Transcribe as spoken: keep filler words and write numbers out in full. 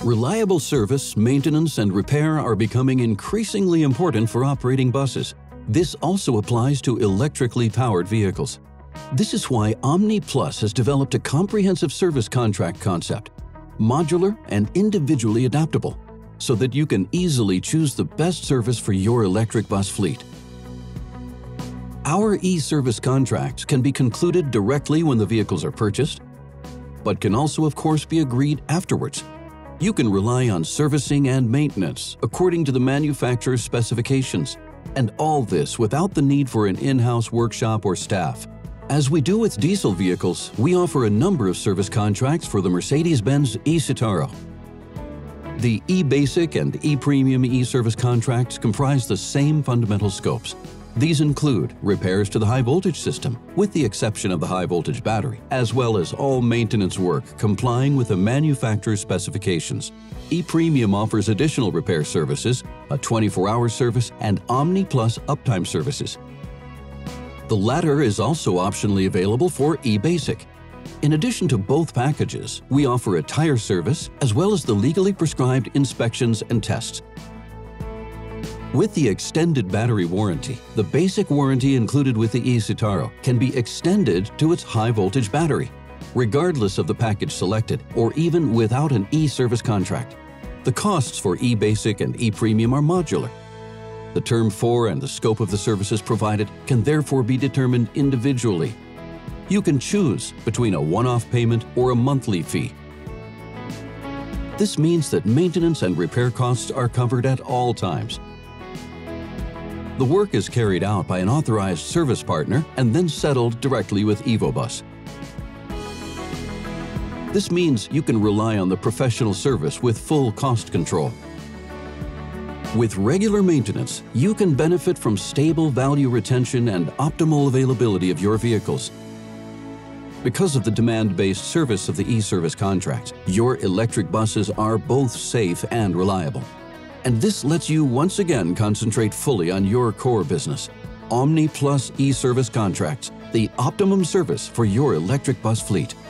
Reliable service, maintenance, and repair are becoming increasingly important for operating buses. This also applies to electrically powered vehicles. This is why Omni Plus has developed a comprehensive service contract concept, modular and individually adaptable, so that you can easily choose the best service for your electric bus fleet. Our e-service contracts can be concluded directly when the vehicles are purchased, but can also, of course, be agreed afterwards. You can rely on servicing and maintenance according to the manufacturer's specifications, and all this without the need for an in-house workshop or staff. As we do with diesel vehicles, we offer a number of service contracts for the Mercedes-Benz e-Citaro. The e-Basic and e-Premium e-service contracts comprise the same fundamental scopes. These include repairs to the high-voltage system, with the exception of the high-voltage battery, as well as all maintenance work complying with the manufacturer's specifications. ePremium offers additional repair services, a twenty-four hour service, and Omni Plus uptime services. The latter is also optionally available for eBasic. In addition to both packages, we offer a tire service as well as the legally prescribed inspections and tests. With the extended battery warranty, the basic warranty included with the e-Citaro can be extended to its high-voltage battery, regardless of the package selected or even without an e-service contract. The costs for eBasic and ePremium are modular. The term for and the scope of the services provided can therefore be determined individually. You can choose between a one-off payment or a monthly fee. This means that maintenance and repair costs are covered at all times. The work is carried out by an authorized service partner and then settled directly with EvoBus. This means you can rely on the professional service with full cost control. With regular maintenance, you can benefit from stable value retention and optimal availability of your vehicles. Because of the demand-based service of the e-service contracts, your electric buses are both safe and reliable. And this lets you once again concentrate fully on your core business. Omni Plus e-service contracts, the optimum service for your electric bus fleet.